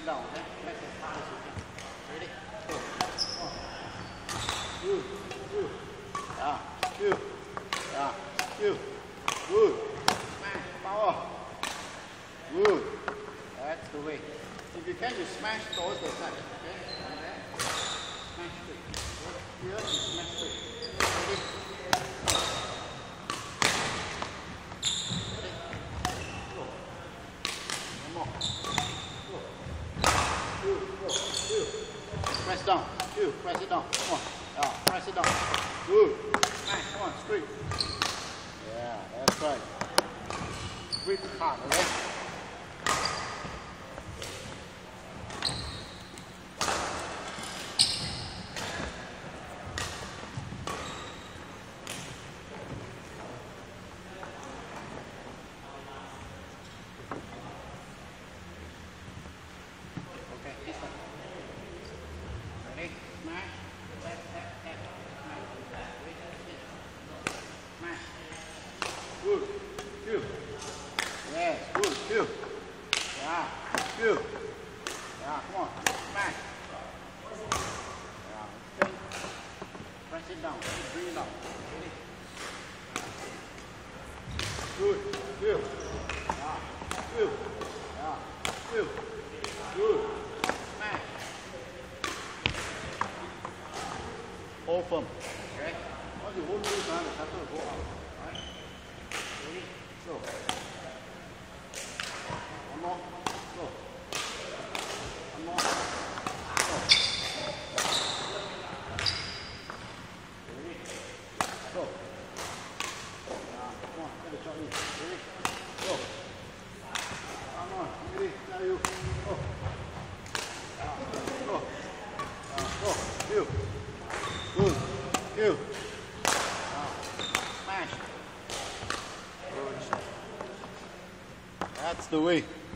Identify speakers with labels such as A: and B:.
A: down, okay? Press as hard as you can. Ready? Go. 1, 2, 2. Yeah, 2. Yeah, 2. Good. Smash, power. Good. That's the way. If you can, you smash towards the side. Okay? Like that. Smash straight. Here, you smash straight. Ready? Go. One more. Go. 2, go. 2. Press down. 2. Press it down. Come on. Yeah, press it down. Good. Smash. Come on, straight. Yeah, that's right. Grip hard, okay? Okay, this one. Ready? Smash. Tap, tap, tap. Smash. Good. 2. Yes, good. 2. Yeah. 2. Yeah, come on. Smash. Yeah. Okay. Press it down. Bring it down. Ready? Good. 2. Yeah. 2. Yeah. 2. Good. Smash. Hold firm. Okay. Once you hold this down, the cutter will go out. Alright. Ready? Go. One more. Go. One more. Go. Ready? Go. Come on. Get the shot in. Ready? Go. Come on. Ready? Now you. Go. Go. Go. 2. Good. 2. Smash. That's the way.